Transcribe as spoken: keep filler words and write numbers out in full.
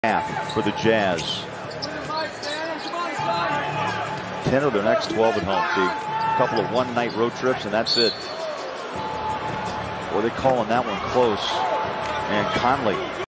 half for the Jazz. ten of their next twelve at home. See, a couple of one-night road trips, and that's it. Boy, they're calling that one close. And Conley